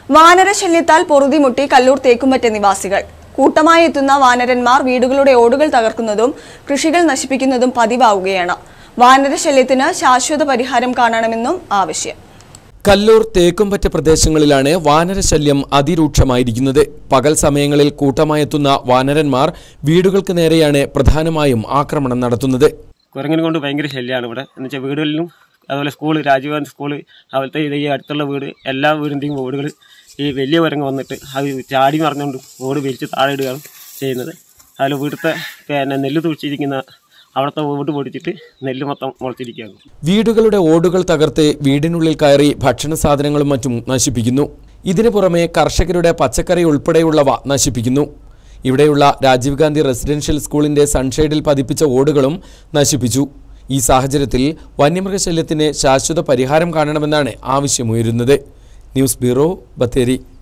വാനരശല്യത്താൽ പൊറുതിമുട്ടി കല്ലൂർ തേക്കുംപറ്റ നിവാസികൾ. കൂട്ടമായി എത്തുന്ന വാനരന്മാർ വീടുകളുടെ ഓടുകൾ തകർക്കുന്നതും കൃഷികൾ നശിപ്പിക്കുന്നതും പതിവാവുകയാണ്. വാനരശല്യത്തിന് ശാശ്വത പരിഹാരം കാണണമെന്നും ആവശ്യം. കല്ലൂർ തേക്കുംപറ്റ പ്രദേശങ്ങളിലാണ് വാനരശല്യം അതിരൂക്ഷമായിരിക്കുന്നത്. പകൽ സമയങ്ങളിൽ കൂട്ടമായെത്തുന്ന വാനരന്മാർ വീടുകൾക്ക് നേരെയാണ് പ്രധാനമായും ആക്രമണം നടത്തുന്നത്. കുരങ്ങനെ കൊണ്ട് ഭയങ്കര ശല്യമാണ് ഇവിടെ. എന്നുവെച്ചാൽ വീടുകളിലും അതുപോലെ സ്കൂള്, രാജീവ് സ്കൂള്, അതുപോലത്തെ ഈ അടുത്തുള്ള വീട്, എല്ലാ വീടിൻ്റെയും വീടുകൾ ഈ വലിയ കുരങ്ങ് വന്നിട്ട് അത് ചാടി മറിഞ്ഞുകൊണ്ട് ഓട് വിരിച്ച് താഴെ ഇടുകയാണ് ചെയ്യുന്നത്. അതിൽ വീട്ടിലത്തെ നെല്ല് തുളിച്ചിരിക്കുന്ന അവിടുത്തെ വീട് പൊടിച്ചിട്ട് നെല്ല് മൊത്തം മുളച്ചിരിക്കുകയാണ്. വീടുകളുടെ ഓടുകൾ തകർത്ത് വീടിനുള്ളിൽ കയറി ഭക്ഷണ സാധനങ്ങളും മറ്റും നശിപ്പിക്കുന്നു. ഇതിനു പുറമെ കർഷകരുടെ പച്ചക്കറി ഉൾപ്പെടെയുള്ളവ നശിപ്പിക്കുന്നു. ഇവിടെയുള്ള രാജീവ് ഗാന്ധി റെസിഡൻഷ്യൽ സ്കൂളിന്റെ സൺഷെയ്ഡിൽ പതിപ്പിച്ച ഓടുകളും നശിപ്പിച്ചു. ഈ സാഹചര്യത്തിൽ വന്യമൃഗശല്യത്തിന് ശാശ്വത പരിഹാരം കാണണമെന്നാണ് ആവശ്യമുയരുന്നത്. News bureau, Bathery.